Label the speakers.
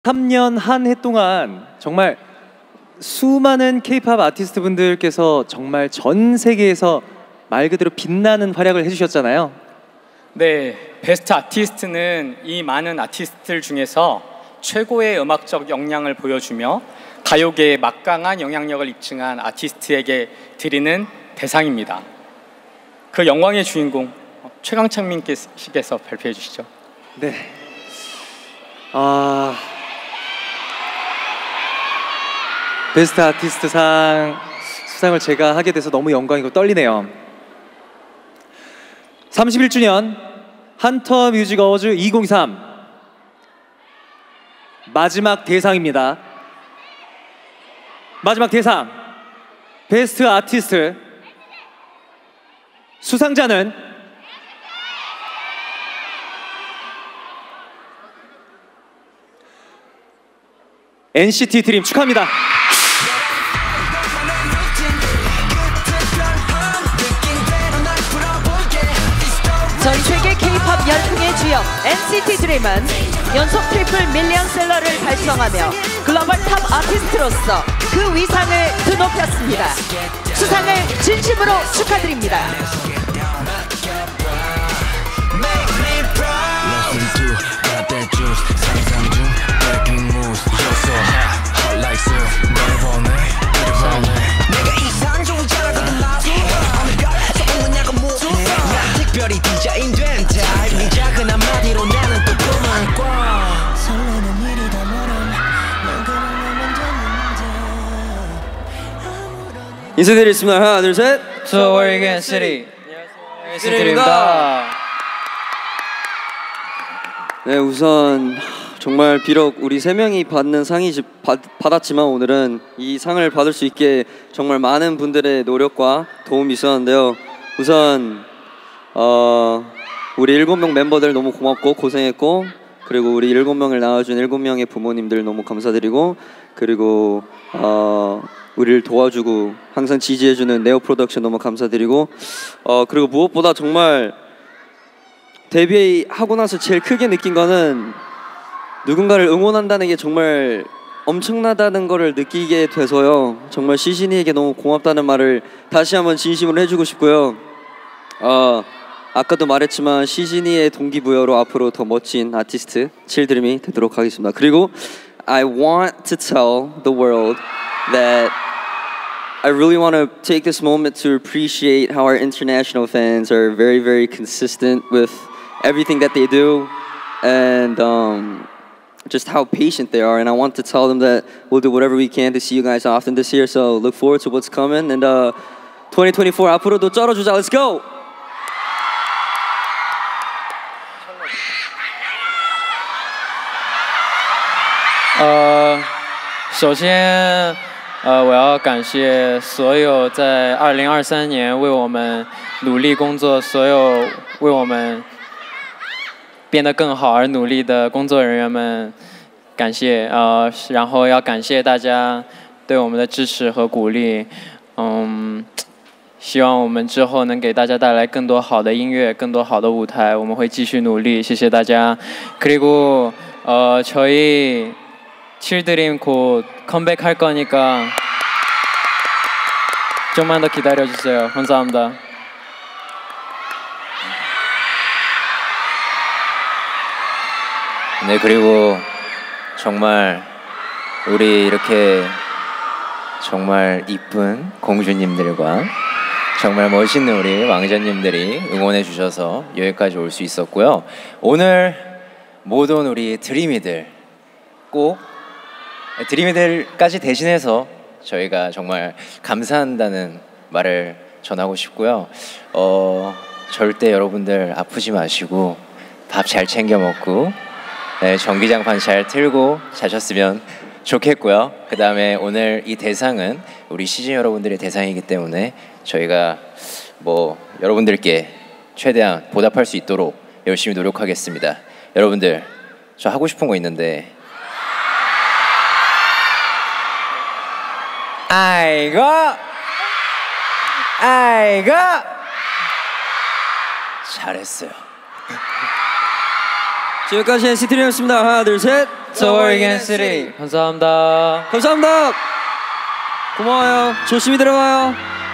Speaker 1: 3년 한 해 동안 정말 수많은 K-팝 아티스트 분들께서 정말 전 세계에서 말 그대로 빛나는 활약을 해주셨잖아요.
Speaker 2: 네, 베스트 아티스트는 이 많은 아티스트들 중에서 최고의 음악적 역량을 보여주며 가요계의 막강한 영향력을 입증한 아티스트에게 드리는 대상입니다. 그 영광의 주인공 최강창민께서 발표해 주시죠.
Speaker 1: 네. 베스트 아티스트 수상을 제가 하게 돼서 너무 영광이고 떨리네요. 31주년 한터 뮤직 어워즈 2023 마지막 대상입니다. 마지막 대상 베스트 아티스트 수상자는 NCT 드림 축하합니다.
Speaker 3: 전 세계 K-팝 열풍의 주역 NCT 드림은 연속 트리플 밀리언셀러를 달성하며 글로벌 탑 아티스트로서 그 위상을 드높였습니다. 수상을 진심으로 축하드립니다.
Speaker 4: 인사드리겠습니다. 하나, 둘, 셋.
Speaker 5: So we're again City. 안녕하세요, NCT입니다.
Speaker 4: 네, 우선 정말 비록 우리 세 명이 받는 상이 받았지만 오늘은 이 상을 받을 수 있게 정말 많은 분들의 노력과 도움이 있었는데요. 우선 우리 7명 멤버들 너무 고맙고 고생했고, 그리고 우리 7명을 낳아준 7명의 부모님들 너무 감사드리고, 그리고 우리를 도와주고 항상 지지해주는 네오 프로덕션 너무 감사드리고, 그리고 무엇보다 정말 데뷔하고 나서 제일 크게 느낀 거는 누군가를 응원한다는 게 정말 엄청나다는 거를 느끼게 돼서요. 정말 시진이에게 너무 고맙다는 말을 다시 한번 진심으로 해주고 싶고요. 아까도 말했지만 시진이의 동기부여로 앞으로 더 멋진 아티스트 칠드림이 되도록 하겠습니다. 그리고 I want to tell the world that I really want to take this moment to appreciate how our international fans are very, very consistent with everything that they do, and just how patient they are. And I want to tell them that we'll do whatever we can to see you guys often this year. So look forward to what's coming. And 2024 앞으로도 쩔어주자. Let's go.
Speaker 5: 首先，我要感谢所有在2023年为我们努力工作、所有为我们变得更好而努力的工作人员们，感谢。然后要感谢大家对我们的支持和鼓励。希望我们之后能给大家带来更多好的音乐、更多好的舞台。我们会继续努力。谢谢大家。그리고 저희 칠드림 곧 컴백할 거니까 좀만 더 기다려주세요. 감사합니다.
Speaker 6: 네, 그리고 정말 우리 이렇게 정말 이쁜 공주님들과 정말 멋있는 우리 왕자님들이 응원해 주셔서 여기까지 올 수 있었고요. 오늘 모든 우리 드림이들 꼭 드림이들까지 대신해서 저희가 정말 감사한다는 말을 전하고 싶고요. 절대 여러분들 아프지 마시고 밥 잘 챙겨 먹고, 네, 전기장판 잘 틀고 자셨으면 좋겠고요. 그 다음에 오늘 이 대상은 우리 시즌 여러분들의 대상이기 때문에 저희가 여러분들께 최대한 보답할 수 있도록 열심히 노력하겠습니다. 여러분들, 저 하고 싶은 거 있는데. 아이고 잘했어요.
Speaker 4: 지금까지 NCT 드림이었습니다. 하나, 둘, 셋.
Speaker 5: to Oregon City. 감사합니다.
Speaker 4: 감사합니다. 고마워요. 조심히 들어가요.